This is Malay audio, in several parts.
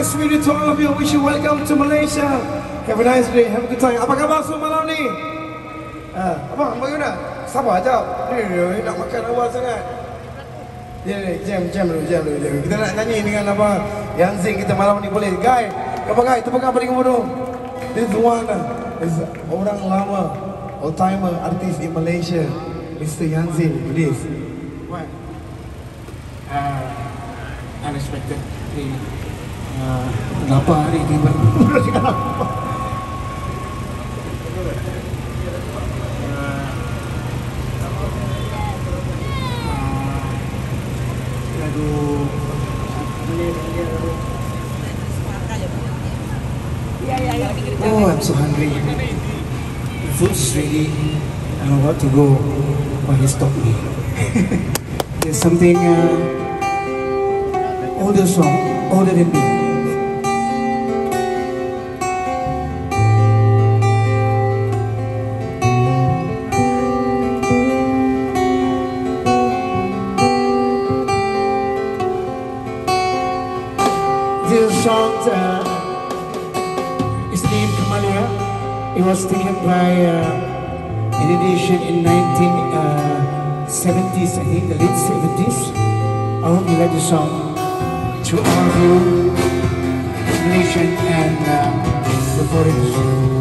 nice to meet you to all of you. Wish you welcome to Malaysia. Have a nice day. Have a good time. Apa khabar semua malam ni? Abang, bagaimana? Sabar jap. Ni nak makan awal sangat. Jam dulu. Kita nak nyanyi dengan apa? Yang Zing kita malam ni boleh. Guy, apa guy? Tepukan pada kamu dulu. This one is orang lama, old timer artis in Malaysia, Mr. Yanzin. Please. What? Unexpected. Kenapa hari ini Oh, I'm so hungry. The food's ready. I don't know what to go. Why he stopped me? There's something older song, older than me. This song is named Kamalia. It was taken by an edition in 1970s, I think, the late 70s. I hope you like the song. To all of you, Malaysian and the foreigners.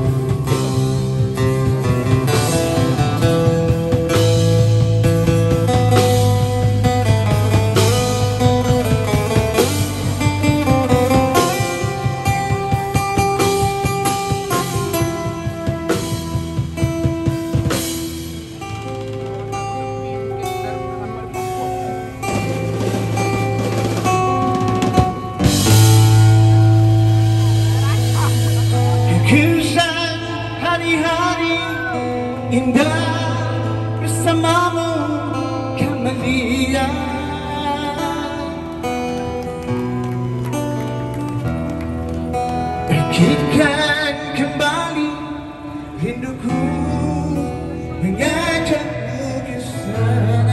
Kesan hari-hari indah bersamamu, Kamalia. Bangkitkan kembali rinduku, mengajakmu ke sana.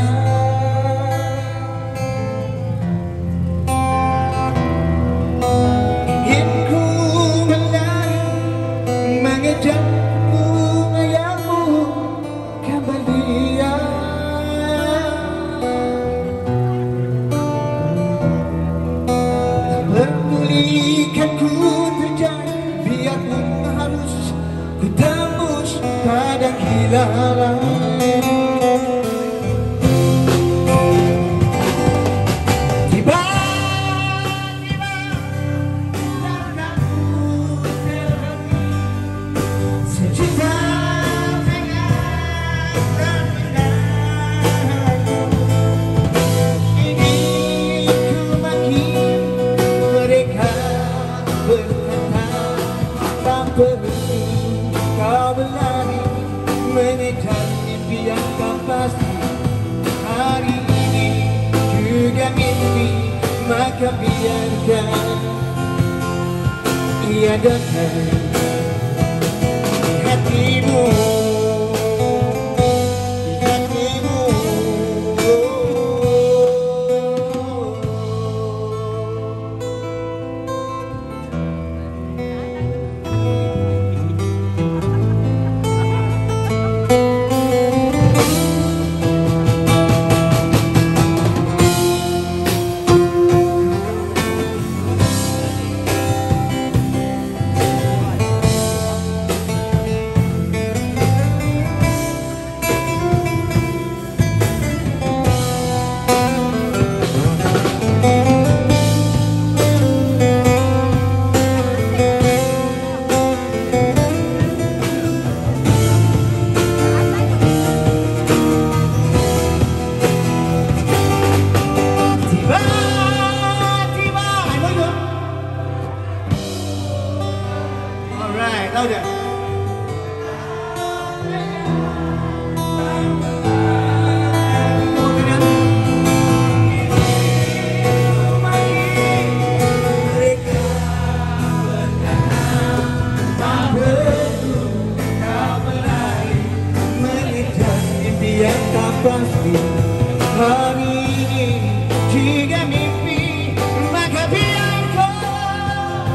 Mengejarmu, ayahmu, Kamalia. Permulikan ku terjang, biarpun harus ku tembus pada hilang. Kau berlari mengejar mimpi yang tak pasti. Hari ini juga mimpi, maka biarkan ia datang di hatimu. Alright, louder. Hari ini jika mimpi, maka biarkan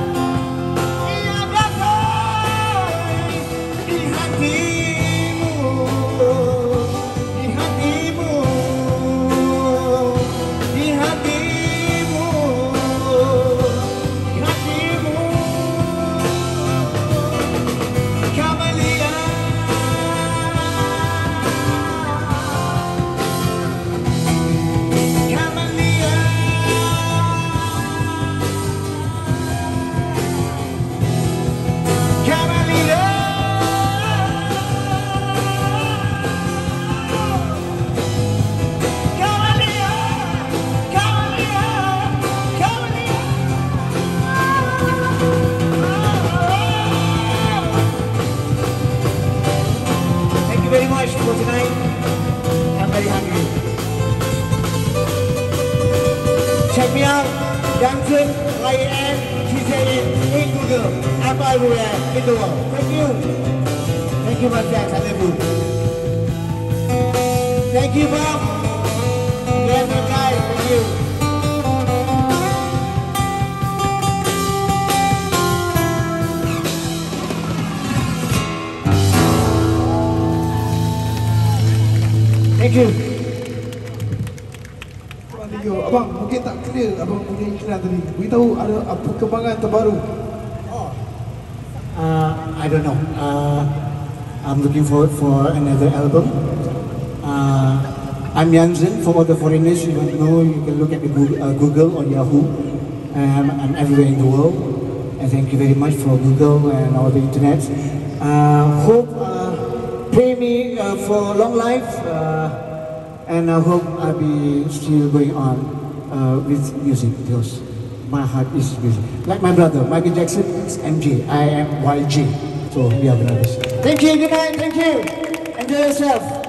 now, Johnson, YN, TJN, in Google. I'm everywhere in the world. Thank you. Thank you, my friends. I love you. Thank you, Bob. Yes, guys. Thank you. Thank you. Abang, mungkin tak clear abang punya iklan tadi. Beritahu ada perkembangan terbaru. I don't know. I'm looking forward for another album. I'm Yanzen. For all the foreigners you don't know, you can look at the Google or Yahoo. I'm everywhere in the world. And thank you very much for Google and all the internet. Hope pray me for long life. And I hope I'll be still going on with music because my heart is music. Like my brother, Michael Jackson is MJ, I am YJ. So we are brothers. Thank you, good night, thank you. Enjoy yourself.